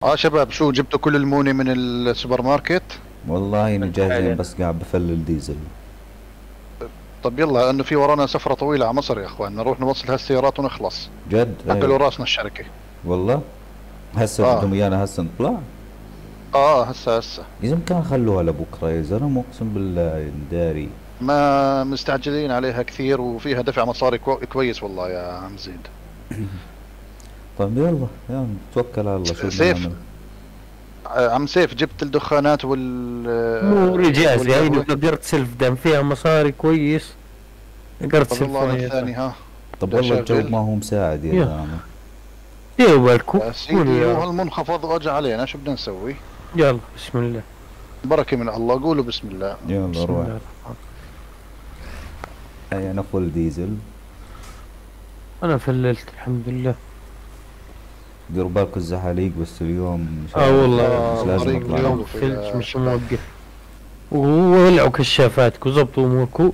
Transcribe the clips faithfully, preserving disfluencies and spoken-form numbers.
اه شباب، شو جبتوا كل الموني من السوبر ماركت؟ والله اني جاهزين حاليا. بس قاعد بفلل ديزل. طب يلا، انه في ورانا سفرة طويلة على مصر يا اخوان، نروح نوصل هالسيارات ونخلص. جد اكلوا ايه. راسنا الشركة. والله هسه اه بدهم ايانا هسه نطلع. اه هسه هسه. اذا كان خلوها لبكره يا زلمه اقسم بالله داري. ما مستعجلين عليها كثير، وفيها دفع مصاري كو كويس والله يا عم زيد. طيب يلا يلا نتوكل على الله، شو بدنا سيف، نعمل. آه، عم سيف، جبت الدخانات وال اموري آه، جاهزة، هيني والقهوة. قدرت سلف دام فيها مصاري كويس. قدرت طب يلا سلف انا وياها. الثاني ها. طب بدي والله الجو اشغل. ما هو مساعد يا يلا زلمه. ديروا بالكم. يا قولوا سيدي، يا هو رب. هالمنخفض واجى علينا، شو بدنا نسوي؟ يلا بسم الله. بركة من الله، قولوا بسم الله. يلا بسم روح. الله الرحمن. هي انا فول ديزل. انا فللت الحمد لله. ديروا بالكم الزحاليق بس اليوم مش اه عارف، والله مش آه لازم الطريق اطلع اليوم اليوم لهم. ثلج فيها مش شغال. موقف. وولعوا كشافاتكم وظبطوا اموركم.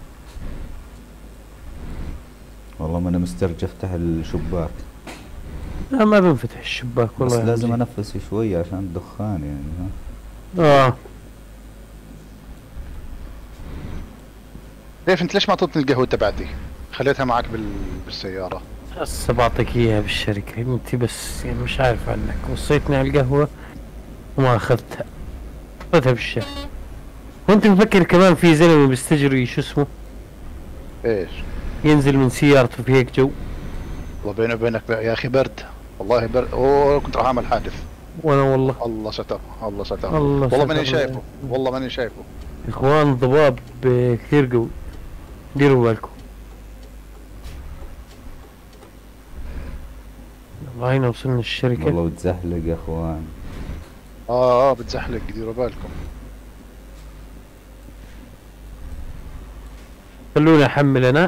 والله ما انا مسترجي افتح الشباك. لا ما بنفتح الشباك والله بس يا لازم عمزي. انفس شوي عشان الدخان يعني ها. اه كيف انت ليش ما اعطيتني القهوة تبعتي؟ خليتها معك بال... بالسيارة. هسه بعطيك اياها بالشركة انت، بس يعني مش عارف عنك، وصيتني على القهوة وما اخذتها. اخذتها بالشارع. وانت مفكر كمان في زلمة بيستجري شو اسمه، ايش؟ ينزل من سيارته في هيك جو. والله بيني وبينك بقى يا اخي برد. والله برد، اوه كنت راح اعمل حادث. وانا والله. الله ستر، الله ستر. الله والله ستر. ماني شايفه، والله ماني شايفه. اخوان ضباب كثير قوي، ديروا بالكم. والله هنا وصلنا الشركة. والله بتزحلق يا اخوان. اه اه بتزحلق، ديروا بالكم. خلوني احمل انا.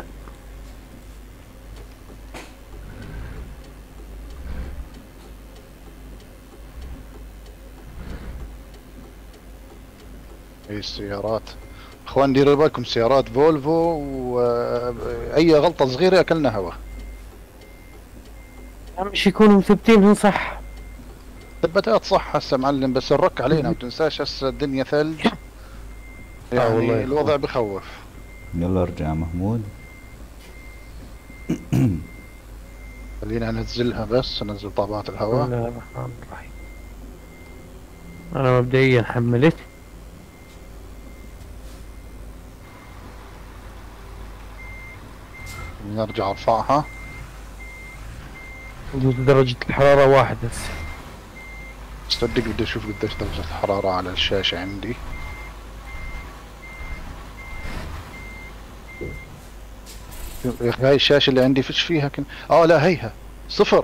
هي السيارات، اخوان ديروا بالكم، سيارات فولفو، واي غلطة صغيرة اكلنا هوا. اهم شي يكونوا مثبتين صح. ثبتات صح هسه معلم، بس الرك علينا، وتنساش هسه الدنيا ثلج. اه والله يعني يا الوضع اخوان. بخوف. يلا ارجع محمود. خلينا انزلها، بس انزل طابات بسم الهواء. الله الرحمن الرحيم. انا مبدئيا حملت. نرجع ارفعها. درجة الحرارة واحد هسه. صدق بدي اشوف قديش درجة الحرارة على الشاشة عندي. يا اخي هاي الشاشة اللي عندي فيش فيها كن... اه لا هيها صفر.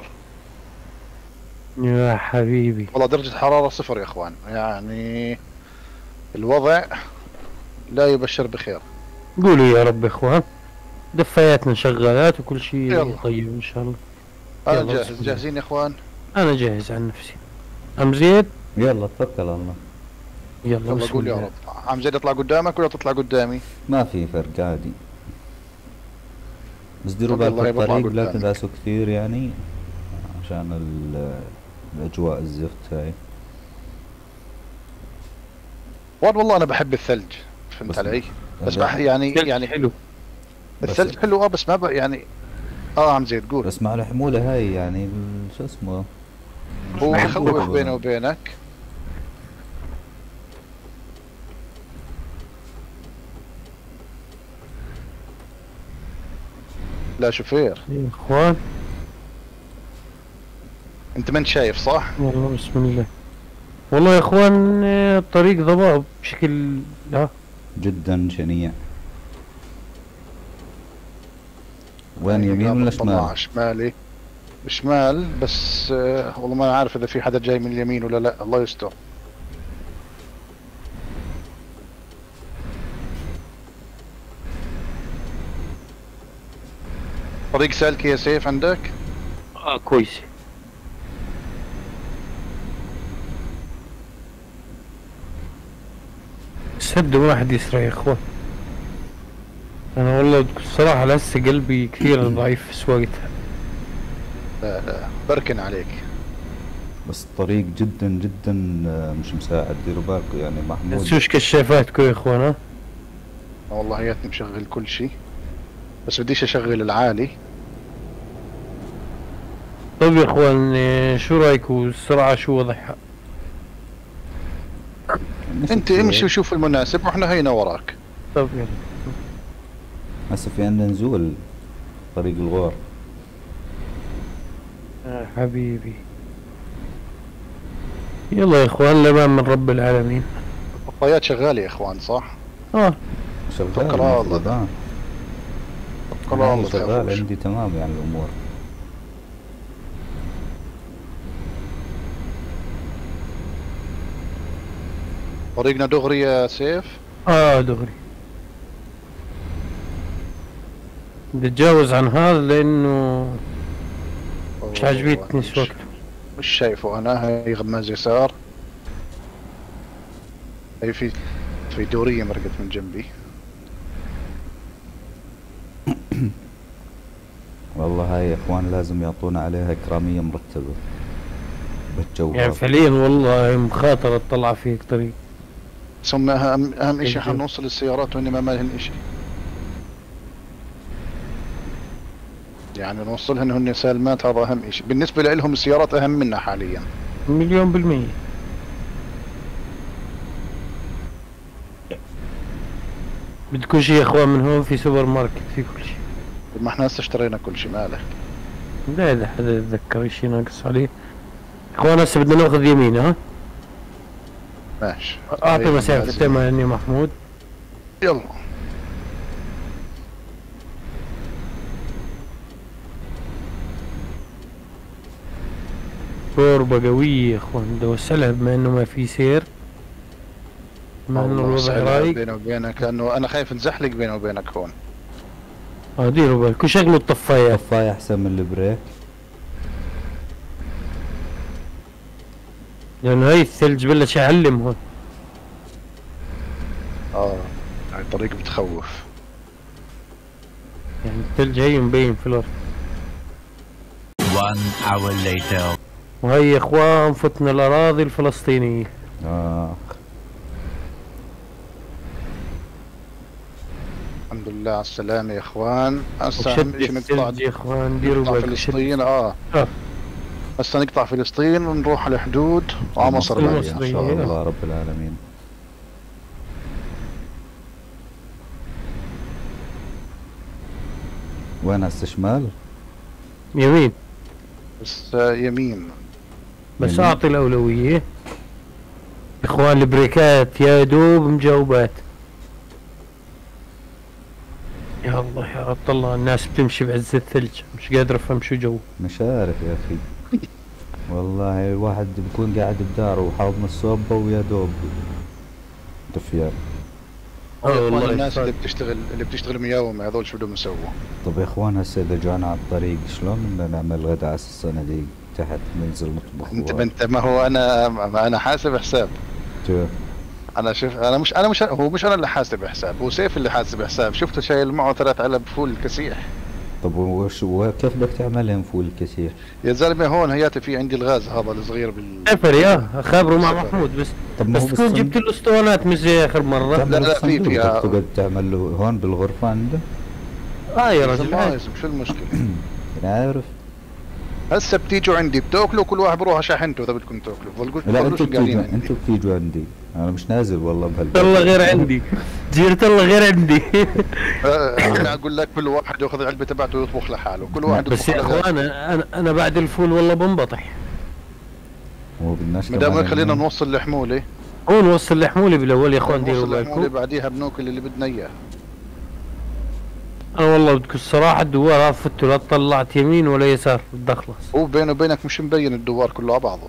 يا حبيبي. والله درجة الحرارة صفر يا اخوان، يعني الوضع لا يبشر بخير. قولوا يا رب يا اخوان. دفاياتنا شغالات وكل شيء يلا طيب ان شاء الله. انا يلا بسم جاهز، الله. جاهزين يا اخوان. انا جاهز عن نفسي. ام زيد. يلا توكل على الله. يلا يلا بسم قول يا الله. رب. عم زيد اطلع قدامك ولا تطلع قدامي؟ ما في فرق عادي. بس ديروا طب بالكم يلا هي بطلع الطريق لا قدامك. تدعسوا كثير يعني عشان ال- الاجواء الزفت هاي. واد والله انا بحب الثلج، فهمت بس علي؟ بس هذا بح يعني ثلج يعني حلو. بس الثلج حلو اه، بس ما ب... يعني. اه عم زيد قول. بس مع الحمولة هاي يعني ال- شو اسمه. مش هو مزبوط بخوف بيني والله. وبينك. لا شوفير، يا اخوان. انت ما انت شايف صح؟ يلا بسم الله. والله يا اخوان آه، الطريق ضباب بشكل. لا جدا شنيع. وين يعني يمين قام ولا بطلع شمال؟ على شمالي. بشمال بس، آه والله ما عارف اذا في حدا جاي من اليمين ولا لا، الله يستر. طريق سالك يا سيف عندك؟ اه كويس. سدوا واحد يسرع يا اخوان. انا والله الصراحة لسه قلبي كثير ضعيف في سواقتها. لا لا بركن عليك. بس الطريق جدا جدا آه، مش مساعد، ديروا بالكم يعني محمود. تنسوش كشافاتكم يا اخوان ها. والله هياتني مشغل كل شيء، بس بديش اشغل العالي. طيب يا اخوان إيه، شو رايكم السرعة شو وضعها؟ انت امشي وشوف المناسب واحنا هينا وراك. طيب يلا. هسه في عندنا نزول طريق الغور. يا حبيبي يلا يا اخوان الامان من رب العالمين. البطاريات شغالة يا اخوان صح؟ اه شغال توكل على الله. المفروض، آه. توكل على أنا الله شغال تخافوش. عندي تمام يعني الامور. طريقنا دغري يا سيف. اه دغري. نتجاوز عن هذا لانه مش عاجبتني مش, الوقت. مش شايفه انا، هي غماز يسار. هي في في دورية مرقت من جنبي. والله هاي يا اخوان لازم يعطونا عليها اكرامية مرتبة بالجو يعني هذا. فعليا والله مخاطرة تطلع فيك طريق. ثم اهم اهم اشي الجو. حنوصل السيارات وهن ما مالهن اشي. يعني نوصلهن هن سالمات، هذا اهم اشي بالنسبة لهم. السيارات اهم منا حاليا. مليون بالمية. بدكم شي يا اخوان من هون في سوبر ماركت في كل شيء. ما احنا هسه اشترينا كل شيء ماله. لا اذا حدا يتذكر شي ناقص عليه. اخوان هسه بدنا ناخذ يمين ها. ماشي اعطي هي مسافة غماز. تمام يا محمود. يلا. شوربة قوية يا اخوان بدي اوسعلها بما انه ما في سير. بما انه والله الوضع سهلها رايق. بيني وبينك، لانه انا خايف نزحلق بيني وبينك هون. اه ديروا بالكم شغلوا الطفايات. طفاية احسن من البريك. لانه هي الثلج بلش يعلم هون. اه هاي الطريق بتخوف. يعني الثلج هي مبين في الارض. One hour later. وهي يا اخوان فتنا الاراضي الفلسطينية. آه. الحمد لله على السلامة يا اخوان. هسه اهم وشد شيء نقطع الثلج يا اخوان ديروا نقطع بالكم شد. فلسطين. اه آه. هسه نقطع فلسطين ونروح على الحدود وعلى مصر مصر. بعدين. ان شاء الله رب العالمين. وين هسه شمال؟ يمين. بس آه، يمين. بس يمين. اعطي الاولوية. يا اخوان البريكات يا دوب مجاوبات. يا الله يا رب الله الناس بتمشي بعز الثلج مش قادر افهم شو جو. مش عارف يا اخي. والله الواحد بيكون قاعد بداره وحاضن الصوبة ويا دوب دفيان. اه والله والله الناس يسعد. اللي بتشتغل اللي بتشتغل مياومة هذول شو بدهم يسووا؟ طب يا اخوان هسه اذا جانا على الطريق شلون بدنا نعمل غدا على الصناديق تحت ننزل نطبخ؟ انت و- ما انت ما هو انا ما انا حاسب حساب. كيف؟ انا شوف انا مش انا مش هو مش انا اللي حاسب حساب، هو سيف اللي حاسب حساب. شفته شايل معه ثلاث علب فول كسيح. طب وش وكيف بدك تعملهم فول كثير؟ يا زلمه هون هياتي في عندي الغاز هذا الصغير بال سفر يا خابروا مع سفر. محمود بس. طب ما بس هو تكون بالصندوق. جبت له اسطوانات مش زي اخر مرة. تعمل لا، لا، في- الصندوق في- بدك تقعد تعمل له هون بالغرفة عنده؟ اه يا رجل الله عادي. يسلم، شو المشكله؟ انا عارف. هسه بتيجوا عندي بتاكلوا كل واحد بروح على شاحنته اذا بدكم تاكلوا. بقول لا بقولوش انتوا قاعدين بتيجوا عندي. انتوا بتيجوا عندي، انا مش نازل والله بهالبلد. الله غير عندي. جيرة الله غير عندي. آه، انا اقول لك كل واحد ياخذ العلبه تبعته ويطبخ لحاله. كل واحد بس يطبخ يا لغيره. اخوان انا انا بعد الفول والله بنبطح. مو بدناش ما دام كمان هيك خلينا إنه- نوصل الحموله. هو نوصل الحمولة بالاول يا اخوان ديروا نوصل الحموله بالكم. بعديها بناكل اللي بدنا اياه. انا والله بدكم الصراحة الدوار هذا فتوا لا طلعت يمين ولا يسار بدي اخلص. هو بينه وبينك مش مبين الدوار كله على بعضه.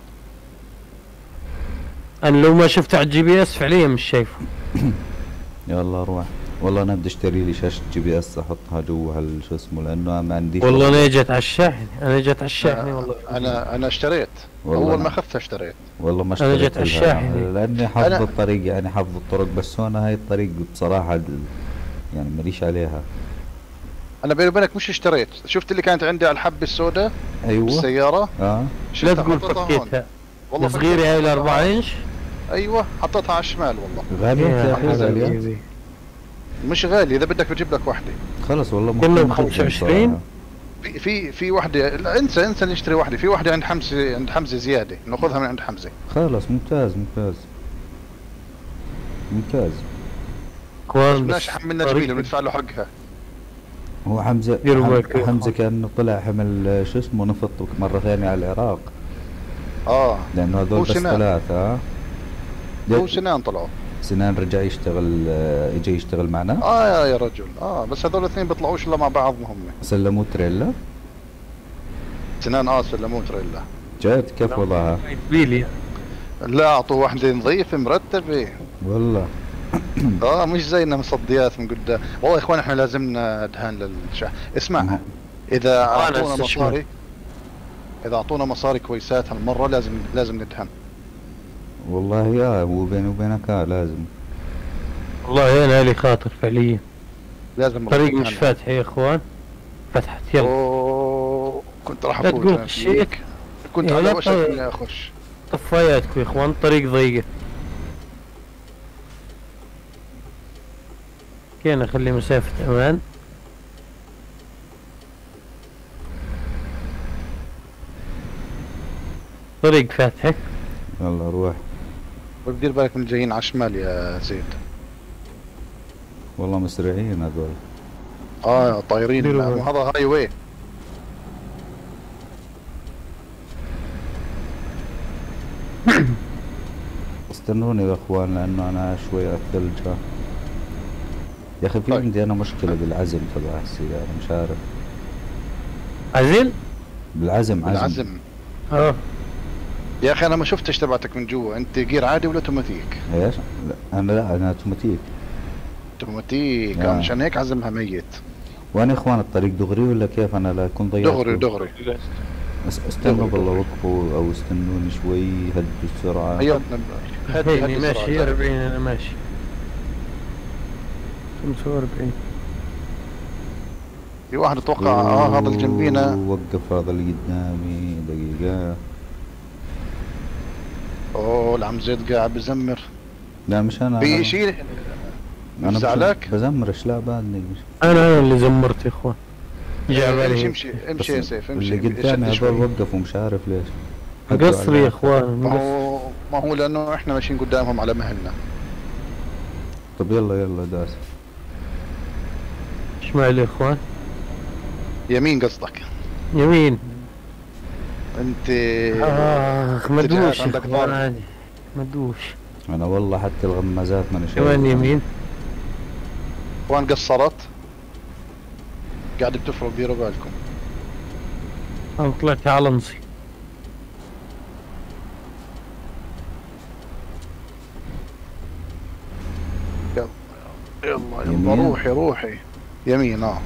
انا لو ما شفته على الجي بي اس فعليا مش شايفه. يلا روح. والله انا بدي اشتري لي شاشة جي بي اس احطها جوا هال شو اسمه لانه ما عنديش. والله انا اجت على الشاحن انا اجت على الشاحن والله. انا انا اشتريت. والله اول أنا- ما اخذتها اشتريت. والله ما أنا اشتريت جت على لها، الشاحن. لاني حافظ أنا- الطريق يعني حافظ الطرق، بس هون هاي الطريق بصراحة د- يعني ماليش عليها. انا بيني وبينك مش اشتريت. شفت اللي كانت عندي على الحبه السوداء ايوه. بالسياره؟ اه لا شفتها تقول حطيتها هون. فكيتها. والله صغيرة فكرت هاي أحطها الأربعة على- إنش. ايوه حطيتها على الشمال والله. غالية يا اخي غالية. حبيبي. مش غالي، اذا بدك بجيب لك واحده. خلص والله كله ممكن ب خمسة جدا وعشرين. صراحة. في في في واحده، لا انسى انسى نشتري واحده، في واحده عند حمزه، عند حمزه زياده، ناخذها من عند حمزه. خلص ممتاز ممتاز ممتاز. اخوان بدناش بس حملنا طريق- جميله وندفع له حقها. هو حمزة ديروا حم- بالكم يا حمزة أخوان. كان طلع حمل شو اسمه نفط مرة ثانية على العراق، اه لأنه هذول هو بس سنان. ثلاثة. ها؟ هو سنان طلعوا. سنان رجع يشتغل، آه، اجى يشتغل معنا. اه يا, يا رجل اه، بس هذول الاثنين بيطلعوش الا مع بعضهم هم. سلموه تريلا. سنان سنان اه سلموه تريلا. جد كيف وضعها؟ بيلي. لا اعطوه واحده نظيفه مرتبه. والله اه مش زينا مصديات من قدام. والله يا اخوان احنا لازمنا دهان للشحن. اسمع، مه. اذا أنا اعطونا استشمل. مصاري، اذا اعطونا مصاري كويسات هالمره لازم لازم ندهن. والله يا هو بيني وبينك آه لازم. والله انا لي خاطر فعليا. لازم طريق ندهن. مش فاتح يا اخوان. فتحت يلا. أوه، كنت راح لا افوت تقول أنا شيء. فيك. كنت إيه، على لا وشك تقول. اني اخش. طفاياتكم يا اخوان، الطريق ضيقة. كينا اخلي مسافة امان. طريق فاتحة. يلا روح. بدير بالك من الجايين على الشمال يا زيد. والله مسرعين هذول. اه طايرين، ديروا مو بالك. هذا هاي واي. استنوني يا اخوان لانه انا شوي على الثلج. ها. يا اخي في طيب. عندي انا مشكلة بالعزم تبع السيارة، مش عارف. عزل. بالعزم عزم. بالعزم. اه يا اخي انا ما شفتش تبعتك من جوا، انت جير عادي ولا اوتوماتيك؟ ايش؟ لا انا لا انا اوتوماتيك. اوتوماتيك آه. آه. مشان هيك عزمها ميت. وانا اخوان الطريق دغري ولا كيف؟ انا لا اكون ضيعت. دغري دغري. بس استنوا دغري بالله دغري. وقفوا او استنوني شوي هدوا السرعة. هياتنا هدي هيني هدي ماشي سرعتك. أربعين انا ماشي. خمسة وأربعين. في واحد اتوقع اه هذا اللي جنبينا. وقف هذا اللي قدامي دقيقة. اوه العم زيد قاعد بزمر. لا مش انا. في أنا- شيء انا مش زعلك؟ بزمرش، لا بعدني. انا انا اللي زمرت يا اخوان. جاء امشي بالي امشي امشي يا بس سيف امشي. اللي قدامي شد شوي. هذول وقفوا مش عارف ليش. هدوا مقصر يا على- اخوان ما مقصر. هو ما هو لانه احنا ماشيين قدامهم على مهلنا. طب يلا يلا داس. شمال يا اخوان. يمين قصدك يمين. انت؟ اخ مدوش يا عندك اخوان ضرب. عادي. مدوش. انا والله حتى الغمازات ماني شايف. كمان يمين. وين قصرت؟ قاعد بتفرق، ديروا بالكم. انا طلعت على نصي. يلا يلا يلا يمين. روحي روحي. يمين اه.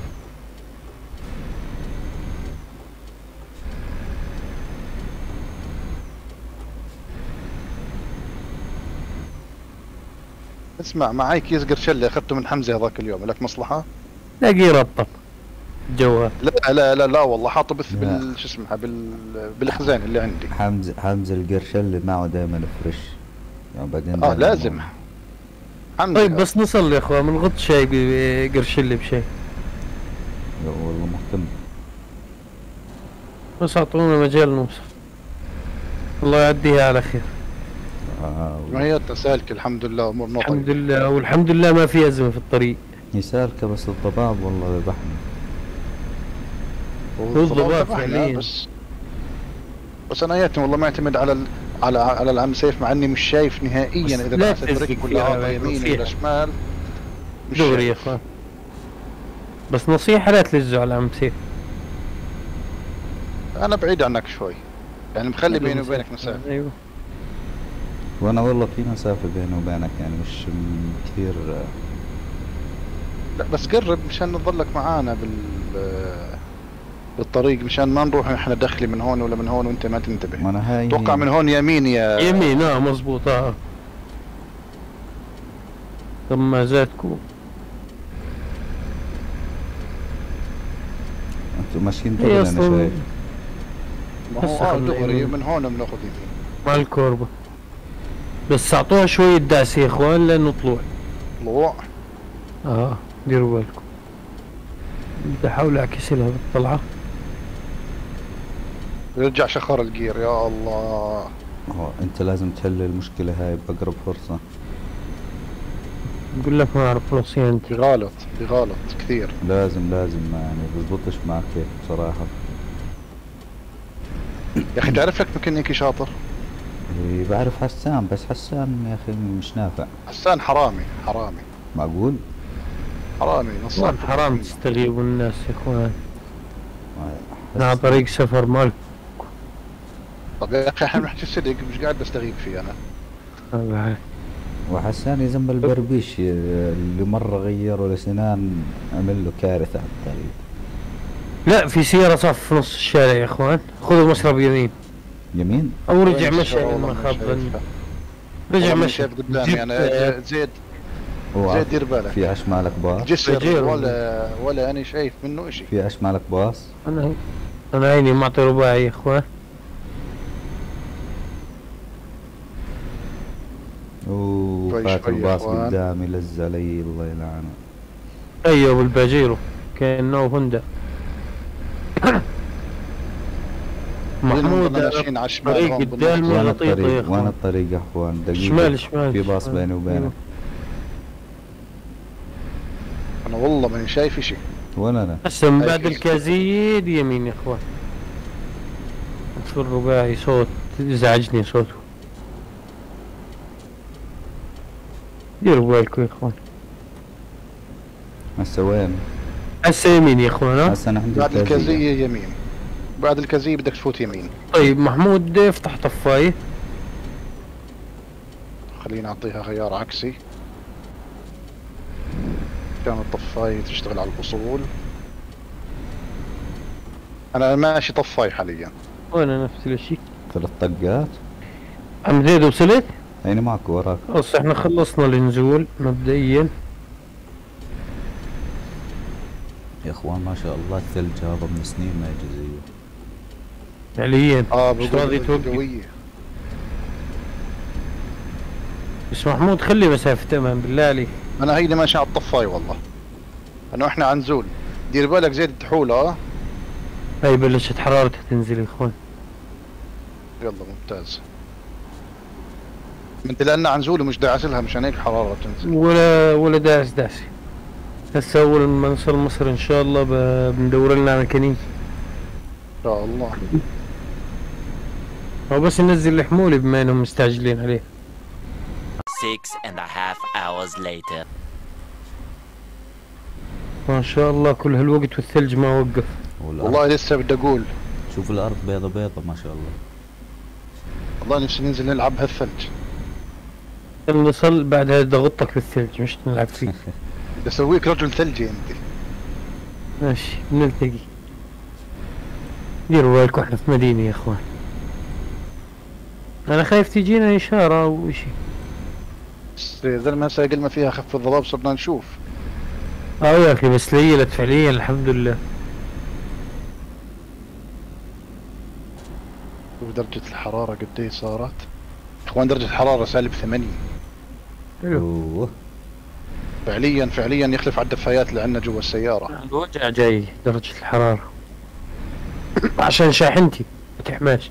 اسمع معي كيس قرشلة اخذته من حمزة هذاك اليوم، لك مصلحة؟ لاقي ربطب الجوال. لا لا لا لا والله حاطه بث لا. بال شو اسمها بال بالخزان اللي عندي. حمزة حمزة القرش اللي معه دائما فريش يعني بعدين. اه دايماً لازم. معه. حمزة طيب بس نصل يا اخوان من غط شاي بقرش اللي بشيء. لا والله مهتم. بس اعطونا مجال نوصل. الله يعديها على خير. آه ما هي سالكة الحمد لله، امورنا الحمد طيبة. لله والحمد لله ما في ازمه في الطريق. يسالك بس الضباب والله ذبحني. والضباب والضباب فعلياً. بس بس انا ياتي والله معتمد على ال... على على العم سيف، مع اني مش شايف نهائيا بس اذا لا بعثت تزق بريك ولا فيها عاطى ولا يمين فيها. ولا شمال. مش دغري يا شايف. اخوان. بس نصيحه لا تلزوا على عم سيف. انا بعيد عنك شوي، يعني مخلي بيني وبينك مسافة. ايوه. وانا والله في مسافة بيني وبينك يعني مش م- كثير. آه، لا بس قرب مشان نضلك معانا بال بالطريق، مشان ما نروح احنا دخلي من هون ولا من هون وانت ما تنتبه. ما انا هاي اتوقع من هون يمين يا يمين اه مزبوط اه. ثم زادكم. انتم ماشيين هي دغري انا اصلا شايف. ما هو هسه اه خلنا دغري يمين. من هون بناخذ يمين. مع الكوربة، بس اعطوها شوية دعسة يا اخوان لانه طلوع. طلوع. اه ديروا بالكم. بدي احاول اعكس لها بالطلعة. يرجع شخر الجير يا الله. هو انت لازم تحل المشكلة هاي بأقرب فرصة. بقول لك ما اعرف والله صيانتي. بغالط بغالط كثير. لازم لازم ما يعني بزبطش معك هيك بصراحة. يا اخي تعرف لك ميكانيكي شاطر. إيه بعرف حسان، بس حسان يا اخي مش نافع. حسان حرامي حرامي معقول؟ حرامي نصاب. والله حرام تستغيبوا الناس يا اخوان. بس- على طريق سفر مالك. طب يا اخي احنا بنحكي الصدق، مش قاعد بستغيب فيه انا. آه، وحسان يا زلمة البربيش اللي مرة غيروا لسنان عمل له كارثة على الطريق. لا في سيارة صف في نص الشارع يا اخوان، خذوا مسرب يمين يمين؟ او رجع وين مشى الشارع؟ لما والله ما خاب ظني. شايفها. رجع والله ما مشى. شايف قدامي جبت- انا. زيد هو زيد دير بالك. في عش مالك باص؟ جسر بجير. ولا ولا انا شايف منه اشي. في عش مالك باص؟ انا انا عيني معطي رباعي يا اخوان. اوه شوي فات شوي يا الباص إخوان. قدامي لز علي الله يلعنه. ايوه بالباجيرو كانه هوندا. محمود أنا ماشيين على الشمال طريق هون قدام بالنص. وين لطيطة يا الطريق؟ وين اخوان. الطريق يا اخوان؟ دقيقة. شمال شمال في باص شمال. بيني وبينك. انا والله ماني شايف اشي. وين انا؟ هسه من هاي بعد كيس. الكازية دي يمين يا اخوان. في الرباعي صوت ازعجني صوته. ديروا بالكم يا اخوان. هسه وين؟ هسه يمين يا اخوان ها؟ هسه انا عندي بعد الكازية. الكازية يمين. بعد الكازية بدك تفوت يمين. طيب محمود افتح طفاية. خليني اعطيها خيار عكسي. كان الطفاية تشتغل على الوصول. انا ماشي طفاي حاليا. وانا نفس الشيء. ثلاث طقات؟ عم زيد وصلت؟ هيني معك وراك. خلص احنا خلصنا النزول مبدئيا. يا اخوان ما شاء الله الثلج هذا من سنين ما يجي زيه. فعليا اه مش راضي بقول توقف. قوية. بس محمود خلي مسافة امان بالله عليك. انا هيني ماشي على الطفاي والله. انه احنا عنزول. دير بالك زيد التحولة اه. هاي بلشت حرارتها تنزل يا اخوان. يلا ممتاز. انت لان عنزول ومش داعس لها مشان هيك حرارة تنزل. ولا ولا داس داسي. هسه اول ما نوصل مصر ان شاء الله ب- بندور لنا ميكانيكي. ان شاء الله. هو بس ننزل الحمولة بما انهم مستعجلين عليه. Six and a half hours later. ما شاء الله كل هالوقت والثلج ما وقف. والأرض. والله لسه بدي اقول. شوف الارض بيضة بيضة ما شاء الله. والله نفسي ننزل نلعب هالثلج. نوصل بعدها ضغطك بالثلج مش نلعب فيه. بدي اسويك رجل ثلجي انت. ماشي بنلتقي. ديروا بالكم احنا في مدينة يا اخوان. انا خايف تجينا اشارة او اشي. بس يا زلمه هسه قل ما فيها خف الضباب صرنا نشوف. اه يا اخي بس ليلت فعليا الحمد لله. شوف درجة الحرارة قد ايه صارت. اخوان درجة الحرارة سالب ثمانية. حلو. اوه فعليا فعليا يخلف على الدفايات اللي عندنا جوا السيارة. الوجع جاي درجة الحرارة. عشان شاحنتي ما تحماش.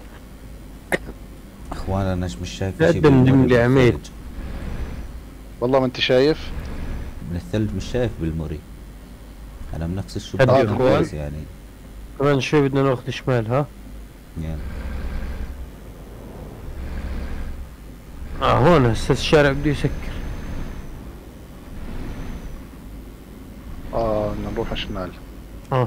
اخوان انا مش شايف لا شيء تدمدم بالمري لي عميد. بالثلج. والله ما انت شايف. من الثلج مش شايف بالمري. انا من نفس هدي الشباك يا الكويس أخوان. يعني. كمان شوي بدنا ناخذ شمال ها. يعني اه هون هسه الشارع بده يسكر. اه بدنا نروح شمال. اه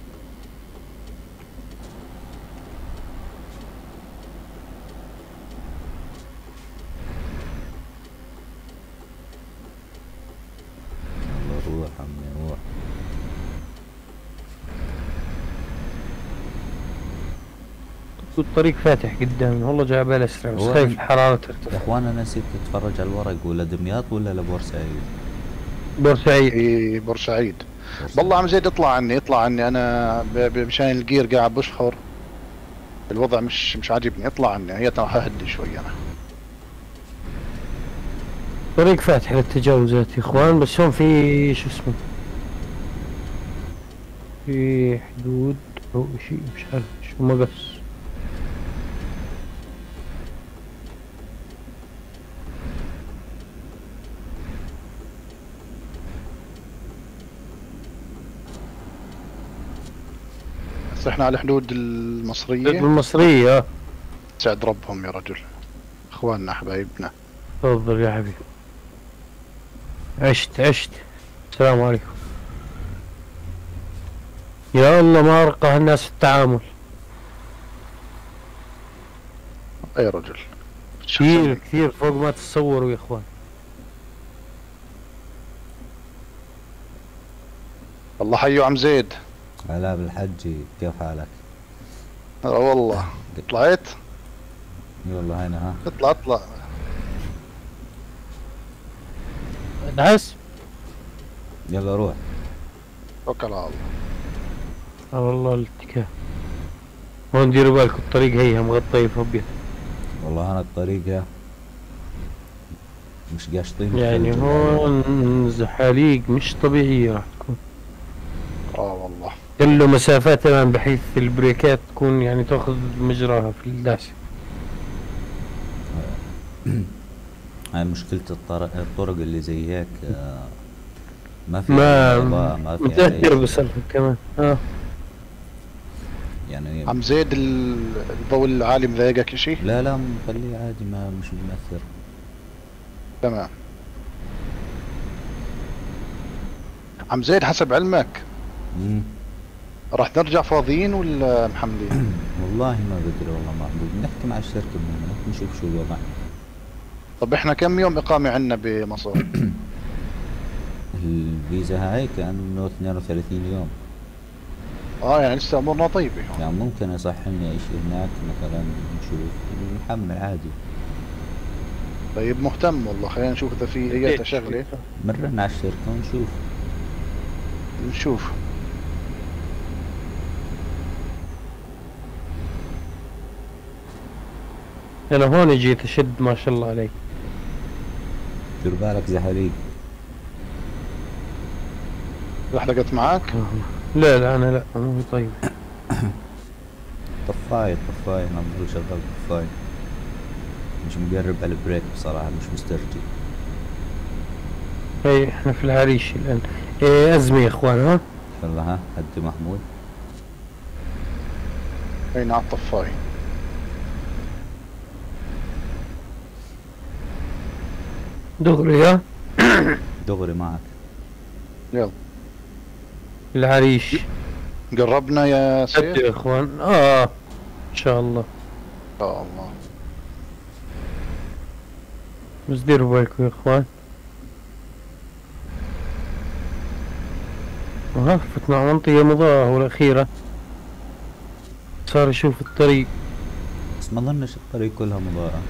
يلا روح عمي روح. الطريق فاتح قدامي والله جاي بالي اسرع بس هو خايف أنا- الحرارة يا ترتفع. اخوان انا نسيت اتفرج على الورق ولا دمياط ولا لبورسعيد. بورسعيد. اي بورسعيد. والله عم زيد اطلع عني اطلع عني انا ب- ب- مشان الجير قاعد بشخر. الوضع مش مش عاجبني، اطلع عني، هي راح اهدي شوي انا. طريق فاتح للتجاوزات يا اخوان، بس هون في شو اسمه، في حدود او شيء مش عارف شو ما بس. بس احنا على الحدود المصرية. المصرية اه. سعد ربهم يا رجل، اخواننا حبايبنا. تفضل يا حبيبي. عشت عشت. السلام عليكم. يا الله ما ارقى هالناس في التعامل. اي رجل كثير كثير فوق ما تتصوروا يا اخوان. الله حيو عم زيد. هلا بالحجي، كيف حالك؟ اه والله طلعت. يلا هنا ها. اطلع اطلع. دعس. يلا روح. توكل على الله. اه والله الاتجاه. هون ديروا بالكم الطريق هيها مغطية بأبيض. والله انا الطريق يا مش قاشطين يعني الثلج. هون زحاليق مش طبيعية راح تكون. اه والله. كله مسافات تمام بحيث البريكات تكون يعني تاخذ مجراها في الداسة. هاي مشكلة الطرق, الطرق اللي زي هيك آه، ما في ما إضاءة، ما في متأثر عليه. بسلك كمان اه. يعني عم زيد ال- الضوء العالي مضايقك اشي؟ لا لا مخليه عادي، ما مش مؤثر. تمام. عم زيد حسب علمك مم. راح نرجع فاضيين ولا محملين؟ والله ما بدري والله محمود، نحكي مع الشركة من هناك نشوف شو الوضع. طب احنا كم يوم اقامة عندنا بمصر؟ الفيزا هاي كأنه اثنين وثلاثين يوم. اه يعني لسه امورنا طيبة هون. يعني ممكن يصحني اشي هناك مثلا، نشوف نحمل عادي. طيب مهتم والله، خلينا نشوف اذا في اي شغلة. مرن على الشركة ونشوف. نشوف. انا هون جيت اشد ما شاء الله عليك. دير بالك زحاليق. لحلقت معك؟ لا لا انا لا مو طيب. طفاية طفاية انا بقول شغال طفاية، مش مقرب على البريك بصراحة، مش مسترجي. هي احنا في العريش الان. ايه ازمة يا اخوان ها. يلا ها هدي محمود. اين على الطفاي. دغري ها. دغري معك. يلا العريش. قربنا يا هدوا سيف. يا اخوان اه ان شاء الله. يا الله. بس ديروا بالكم يا اخوان. ها فتنا على منطقة مضاءة والأخيرة صار يشوف الطريق. بس ما ظنش الطريق كلها مضاءة.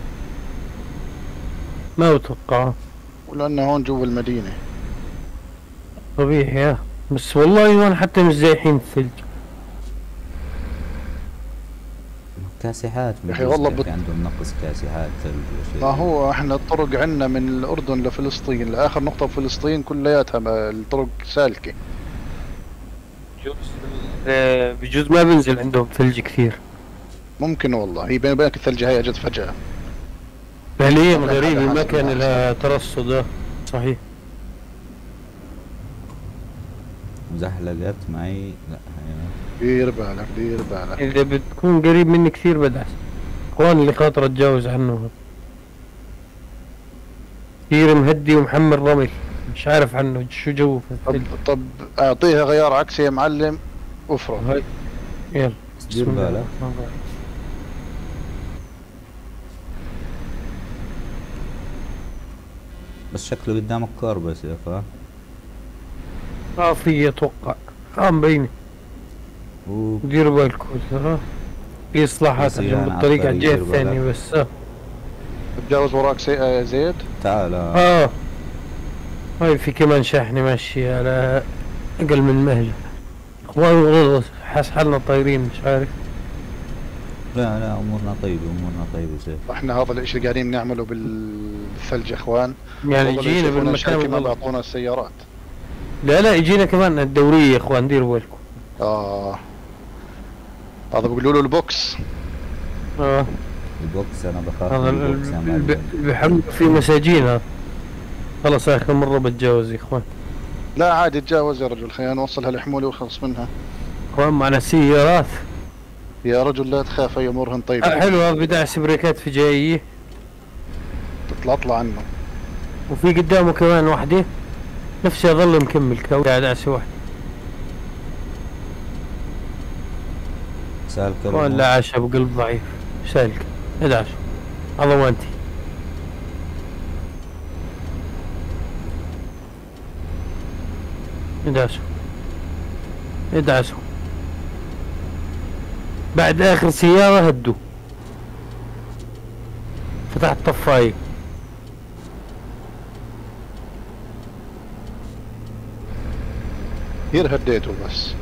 ما بتوقع ولأنه هون جوا المدينة. طبيعي ها. بس والله هون حتى مش زايحين الثلج. كاسحات يا أخي والله بجوز بت- هيك عندهم نقص كاسحات ثلج وشيء. ما هو احنا الطرق عندنا من الأردن لفلسطين لآخر نقطة بفلسطين كلياتها ما- الطرق سالكة. بجوز آه، بجوز ما بنزل عندهم ثلج كثير. ممكن والله، هي بيني وبينك الثلجة هاي اجت فجأة. فعليا والله غريب حاجة ما حسب كان ما لها ترصد آه، صحيح. وزحلقت معي لا هي دير بالك دير بالك. إذا بتكون قريب مني كثير بدعس. اخوان اللي خاطر اتجاوز عنه كثير مهدي ومحمل رمل، مش عارف عنه شو جو في طب, الثلج. طب اعطيها غيار عكسي يا معلم وافرض. هاي يلا دير بسم الله بالك. الرحمن الرحيم. بس شكله قدامك كار بس يا فا. اه في اتوقع اه مبينه. و ديروا بالكم ها. في اصلاحات صيانة جنب على الطريق على الطريق، الجهة ديروا الثانية بالك. بس اه. تجاوز وراك سي... آه زيد. تعال اه هاي في كمان شاحنة ماشية على اقل من مهلة. اخوان غلط حاس حالنا طايرين مش عارف. لا لا امورنا طيبه امورنا طيبه زين. احنا هذا الاشي اللي قاعدين نعمله بالثلج يا اخوان. يعني والله جينا يشوفونا بالمكان شركة ما الغلط. بيعطونا السيارات. لا لا يجينا كمان الدورية يا اخوان، ديروا بالكم. اه هذا بيقولوا له البوكس. اه البوكس انا بخاف هذا من البوكس يا ال- معلم. الب- بحمل في مساجين هذا. خلاص اخر مرة بتجاوز يا اخوان. لا عادي تجاوز يا رجل، خلينا نوصلها الحمولة ونخلص منها. اخوان معنا سيارات. يا رجل لا تخاف، اي امورهن آه طيبة. حلو، هذا بدعس بريكات فجائية. تطلع اطلع عنه. وفي قدامه كمان وحدة. نفسي اظل مكمل كو قاعد دعسة واحدة. سالك اخوان لا عاشا بقلب ضعيف. سالك ادعسوا على ضمانتي. ادعسوا ادعسوا. بعد اخر سيارة هدوا. فتحت طفاية. كثير هديته بس.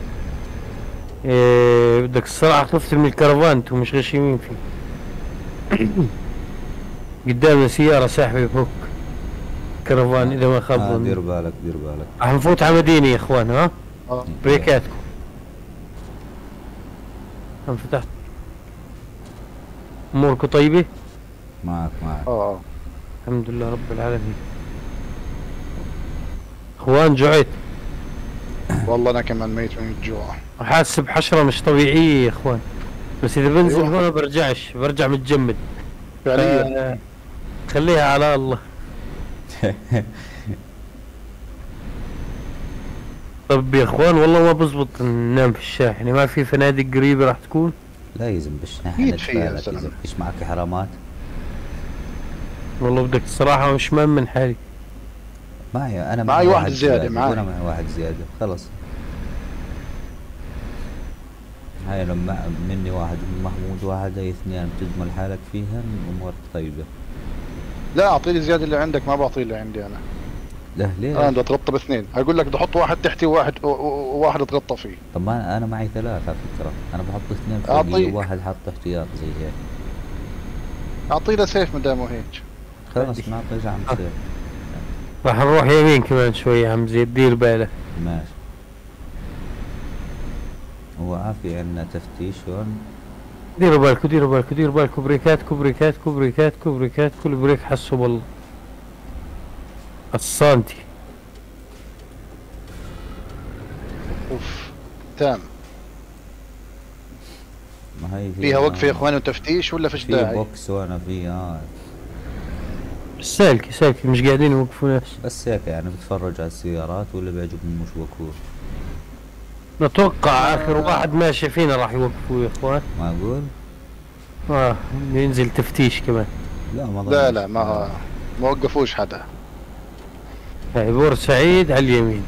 إيه بدك الصراحة خفت من الكرفان، انتم مش غشيمين فيه. قدامنا سيارة ساحبة فوق كرفان اذا ما خاب آه ظني. دير بالك دير بالك. راح نفوت على مدينة يا اخوان. ها اه بريكاتكم. انفتحت. اموركم طيبة؟ معك معك. اه اه الحمد لله رب العالمين. اخوان جوعت. والله انا كمان ميت من الجوع. وحاسس بحشرة مش طبيعية يا اخوان. بس اذا بنزل أيوة. هون برجعش، برجع متجمد. فعليا. ف- خليها على الله. طب يا اخوان والله ما بزبط ننام في الشاحنة، ما في فنادق قريبة راح تكون؟ لا يزن بالشاحنة أكيد في يا تفعلك زلمة. يزن. فيش معك حرامات؟ والله بدك الصراحة مش مأمن حالي. معي انا معي واحد زيادة، معي. انا معي واحد زيادة خلص. هاي لما مني واحد من محمود واحد هاي اثنين بتجمل حالك فيها الامور طيبة. لا اعطي لي زيادة اللي عندك، ما بعطي اللي عندي انا. لا ليه؟ انا بدي اتغطى باثنين، اقول لك بدي احط واحد تحتي وواحد و- و- وواحد اتغطى فيه. طب ما انا أنا معي ثلاث على فكرة، انا بحط اثنين فوقي أعطيك. وواحد حط احتياط زي هيك. اعطي له سيف مدامه هيك. خلص نعطي عم سير. راح نروح يمين كمان شوي يا عم زيد، دير بالك. ماشي. هو عافية عنا تفتيش هون. ديروا بالكم ديروا بالكم ديروا بالكم، بريكاتكم بريكاتكم بريكاتكم بريكات، كل بريك حسوا بالله. السانتي. اوف تام. ما هي فيها وقفة يا اخواني وتفتيش ولا فيش في داعي؟ بوكس وانا في اه سالكي سالكي مش قاعدين يوقفوا ناس. بس هيك يعني بتفرج على السيارات واللي بيعجبني مش وكول. نتوقع اخر واحد ماشي فينا راح يوقفوا يا اخوان. معقول؟ اه ينزل تفتيش كمان. لا ما لا ظنيت. لا ما ما وقفوش حدا. هاي بورسعيد على اليمين.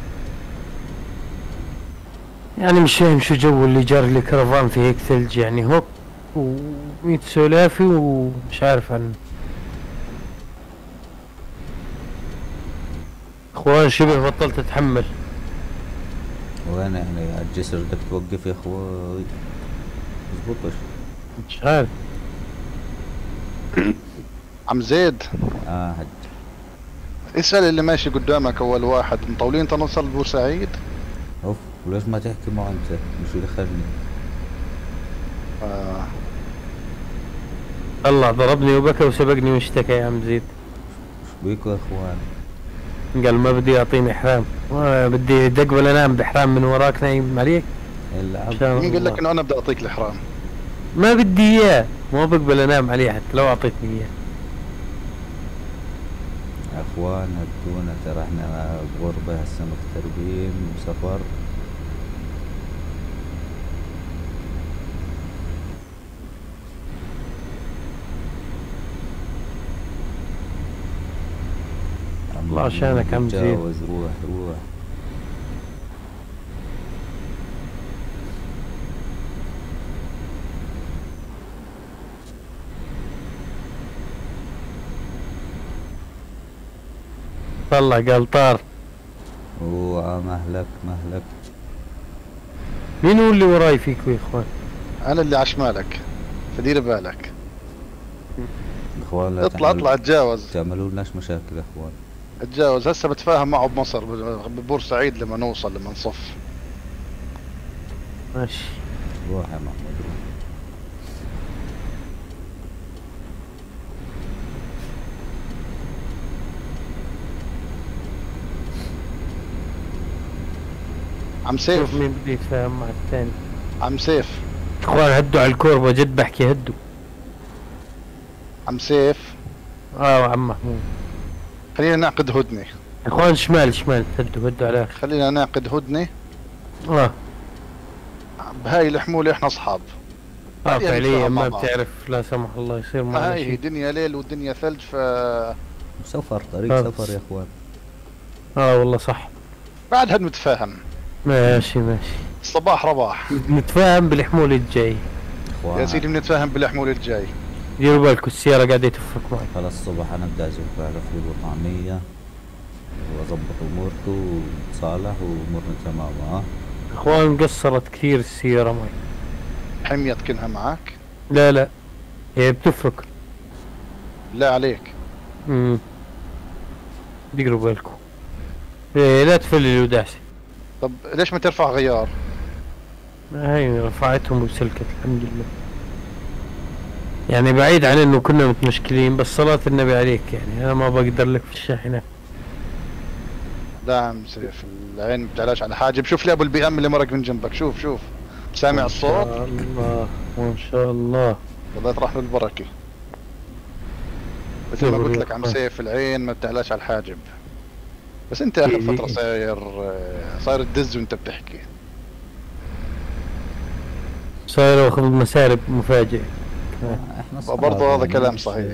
يعني مش فاهم شو جو اللي جار لي كرفان في هيك ثلج، يعني هوب وميت سولافي ومش عارف عنه. اخوان شبه بطلت اتحمل. وين يعني على الجسر بدك توقف يا اخوي؟ مزبوطش. مش عارف. عم زيد اه حج. اسأل اللي ماشي قدامك اول واحد، مطولين تنوصل بورسعيد؟ اوف وليش ما تحكي معه انت؟ مش يدخلني. آه. الله ضربني وبكى وسبقني واشتكى يا عم زيد. شو بيكو يا اخوان؟ قال ما بدي يعطيني حرام، ما بدي دقبل انام بحرام من وراك نايم عليك. العب. عشان مين قال الله. لك انه انا بدي اعطيك الحرام؟ ما بدي اياه، ما بقبل انام عليه حتى لو اعطيتني اياه. يا اخوان هدونا ترى احنا بغربة هسه مغتربين وسفر. الله عشانك عم زيد. تجاوز روح روح. طلع قال طار. اوه مهلك مهلك. مين هو اللي وراي فيكم يا اخوان؟ انا اللي عشمالك. فدير بالك. اخوان لا اطلع تعملوا- اطلع اتجاوز تعملوا لناش مشاكل يا اخوان. اتجاوز هسه بتفاهم معه بمصر ببورسعيد لما نوصل لما نصف. ماشي. روح يا محمود روح. عم شوف سيف مين بده يتفاهم مع الثاني. عم سيف اخوان هدوا على الكوربة، جد بحكي هدوا. عم سيف اه عم محمود. خلينا نعقد هدنة. اخوان شمال شمال، هدوا هدوا على الاخر. خلينا نعقد هدنة اه بهاي الحمولة احنا اصحاب. اه بعدين فعليا نتفاهم مع ما بعض. بتعرف لا سمح الله يصير ما معنا هاي هي شيء. دنيا ليل والدنيا ثلج ف سفر طريق خلص. سفر يا اخوان. اه والله صح. بعد هاد نتفاهم. ماشي ماشي. الصباح رباح. نتفاهم بالحمولة الجاي. اخوان يا سيدي بنتفاهم بالحمولة الجاي. ديروا بالكم السيارة قاعدة تفرك معي. خلاص الصبح انا ابدا ازوق على فول وطعمية واظبط امورته وصالح وامورنا تمام. ها اخوان قصرت كثير السيارة معي. حميت كنها معك؟ لا لا هي بتفرك. لا عليك. امم ديروا بالكم. إيه لا تفلي الوداسة. طب ليش ما ترفع غيار؟ هاي رفعتهم وسلكت الحمد لله. يعني بعيد عن انه كنا متمشكلين، بس صلاة النبي عليك يعني انا ما بقدر لك في الشاحنة. لا عم سيف العين بتعلاش على حاجة. شوف لي ابو البي ام اللي مرق من جنبك. شوف شوف سامع ما الصوت؟ شاء الله ما شاء الله. الله يطرح له البركة. مثل ما قلت لك عم سيف العين ما بتعلاش على الحاجب. بس انت اخر فترة صاير صاير تدز وانت بتحكي. صاير اخذ مسارب مفاجئ. احنا اصحاب برضه هذا يعني كلام مش- صحيح.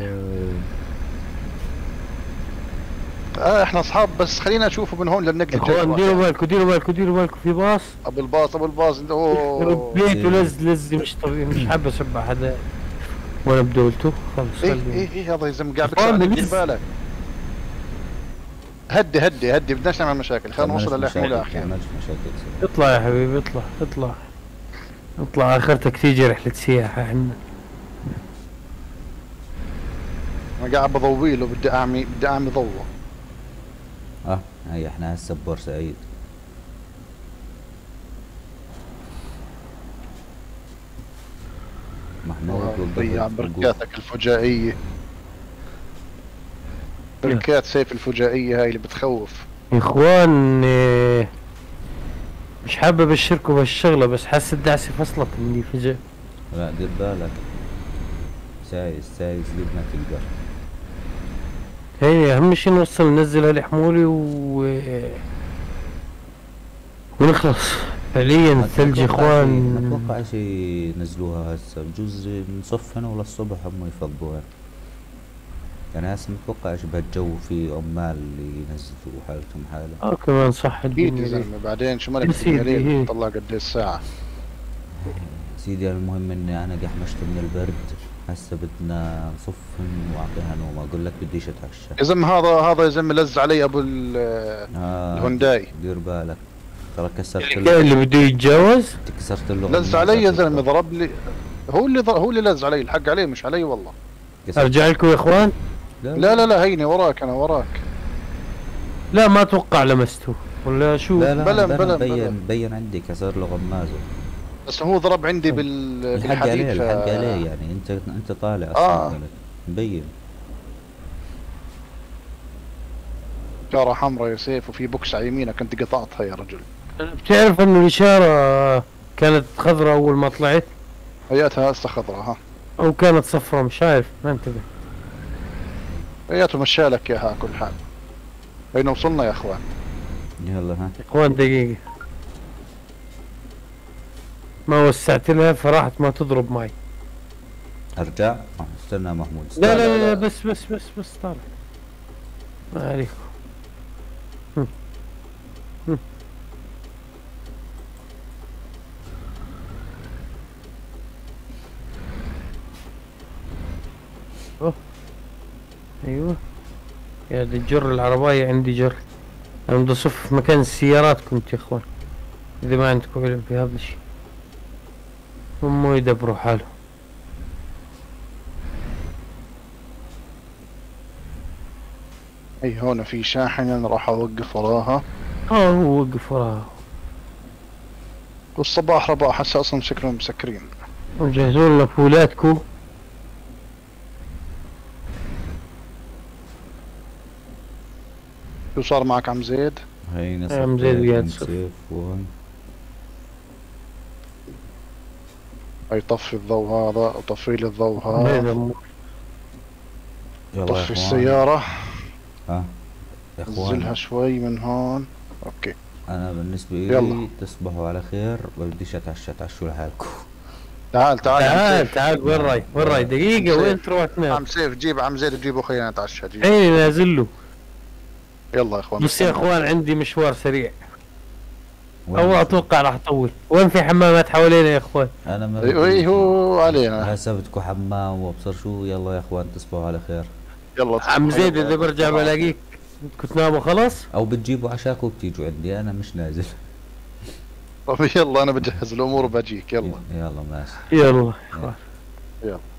اه احنا اصحاب بس خلينا نشوفه من هون للنقل اخوان ديروا بالكم ديروا بالكم ديروا بالكم في باص. ابو الباص ابو الباص انت اوه ربيته لز لز مش طبيعي، مش حابب اسب حدا وانا بدولته. خلص ايه خليه. ايه ايه هذا يا زلمه قاعد إخوان بكسر دير بلز. بالك. هدي هدي هدي بدناش نعمل مشاكل. خلينا تعملش نوصل للحمولة مشاكل، اخيرا. تعملش مشاكل. اطلع يا حبيبي اطلع اطلع اطلع، اخرتك تيجي رحلة سياحة عنا. انا قاعد بضوي له بدي اعمي بدي اعمي ضوء. اه هي احنا هسه ببورسعيد. محمود ضيع وقف بركاتك الفجائية. بركات سيف الفجائية هاي اللي بتخوف. يا اخوان إيه، مش حابب ابشركم بهالشغلة بس حاسس الدعسة فصلت مني فجأة. لا دير بالك. سايس سايس جبنا تلقى. هي اهم شي نوصل ننزل هالحمولة و ونخلص. فعليا الثلج يا ما اخوان. اتوقعش ينزلوها هسه، بجوز نصف هنا ولا الصبح هم يفضوها. يعني هسه متوقعش بهالجو في عمال ينزلوا حالتهم حالة. اه كمان صح اكيد يا الدنيا دي. زلمة بعدين شو مالك يا سيدي، الدنيا ليل هي. طلع قد ايه الساعة. سيدي المهم اني انا قحمشت من البرد. هسه بدنا نصفهم واعطيها نوم. اقول لك بديش اتعشى. يا زلمة هذا هذا يا زلمة لز علي ابو ال- آه الهونداي. دير بالك ترى كسرت اللي, له. اللي بده يتجاوز. كسرت له. لز علي يا زلمة ضرب لي. هو اللي ضر... هو اللي لز علي. الحق عليه مش علي والله. كسرت- ارجع لكم يا اخوان. لا لا لا هيني وراك انا وراك. لا ما اتوقع لمسته ولا شو. لا لا بلا- بلا بلا- بين بلا. بين عندي كسر له غمازه. بس هو ضرب عندي بال... الحق عليه بالحديد ف... الحق عليه يعني انت انت طالع اصلا. آه. مبين. إشارة حمراء يا سيف وفي بوكس على يمينك انت قطعتها يا رجل. بتعرف انه الاشارة كانت خضراء اول ما طلعت هياتها هسه خضراء ها. او كانت صفراء مش عارف ما انتبه. هياته مشالك اياها على كل حال. هينا وصلنا يا اخوان. يلا ها يا اخوان دقيقة ما وسعت لها فراحت ما تضرب معي. ارجع. آه، استنى محمود لا استنى. لا لا، لا, لا. لا بس بس بس بس طالع. ما عليكم. هم. هم. أوه. ايوه يا دي الجر العربية عندي جر. انا بدي اصف في مكان السيارات كنت يا اخوان، اذا ما عندكم علم في هذا الشيء. هم يدبروا حالهم. اي هون في شاحنة انا راح اوقف وراها. اه هو وقف وراه. والصباح رباح هسه اصلا شكلهم مسكرين. وجهزوا لنا فولاتكم. شو صار معك عم زيد؟ هينا عم زيد صفيت ويا من يوسف. سيف وهون. هي طفي الضوء هذا وطفي لي الضوء هذا. هذا مو- يلا يا طفي اخوان. السيارة. ها يا نزلها اخوان، شوي من هون. اوكي انا بالنسبة يلا. لي تصبحوا على خير، بديش اتعشى، تعشوا لحالكم. تعال تعال عم تعال سيف. تعال وين راي وين راي دقيقة عم وين سيف. تروح تنام؟ عم سيف جيب عم زيد جيبه خلينا نتعشى جيب. عيني نازل له. يلا يا اخوان. بس يا اخوان عندي مشوار سريع. وين؟ او اتوقع راح اطول. وين في حمامات حوالينا يا اخوان؟ انا ما اي إي هو علينا. هسه بدكم حمام وابصر شو. يلا يا اخوان تصبحوا على خير، يلا عم زيد اذا برجع بلاقيك بدكم تناموا خلاص؟ او بتجيبوا عشاكم وبتيجوا عندي، انا مش نازل. طب يلا انا بجهز الامور وبجيك يلا. يلا ماشي. يلا اخوان. يلا